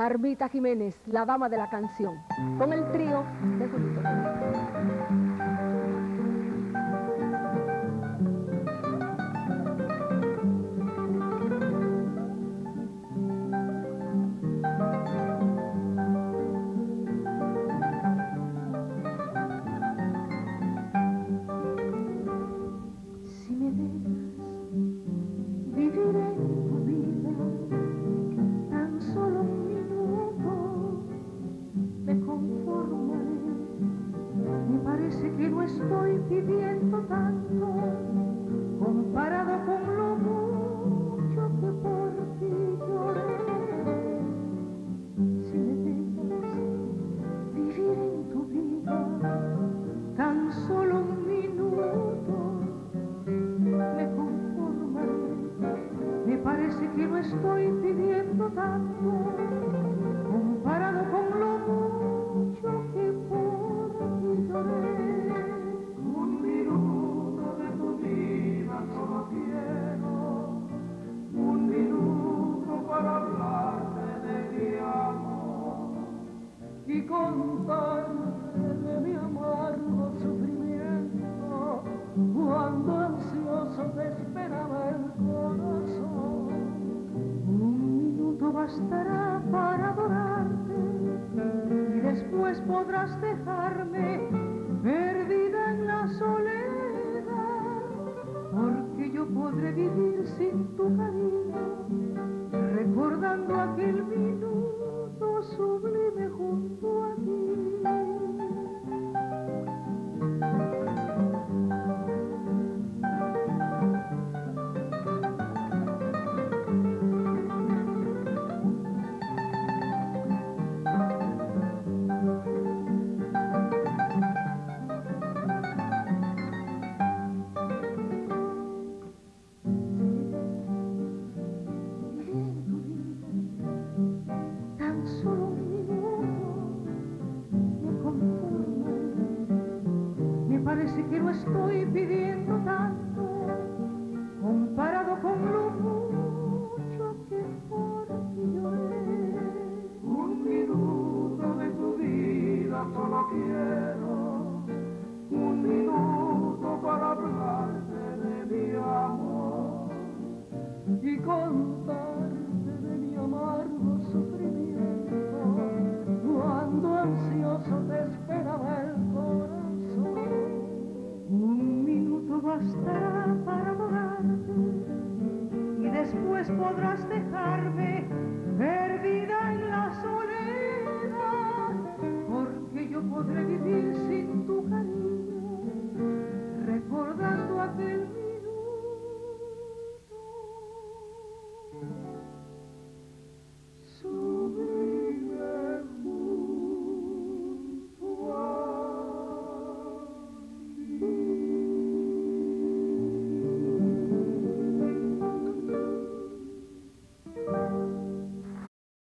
Barbita Jiménez, la dama de la canción, con el trío de Julito. Si me dejas vivir en tu vida tan solo un minuto, me conformaré. Me parece que no estoy pidiendo tanto comparado con lo mucho que por ti lloré. Si me dejas vivir en tu vida tan solo un minuto, me conformaré. Me parece que no estoy pidiendo tanto comparado con lo mucho que por ti lloré. Un minuto de tu vida solo quiero, un minuto para hablarte de mi amor y contarte de mi amargo sufrimiento cuando ansioso te esperaba el corazón. Un minuto bastará para adorarte y después podrás dejarme perdida en la soledad, porque yo podré vivir sin tu cariño recordando aquel minuto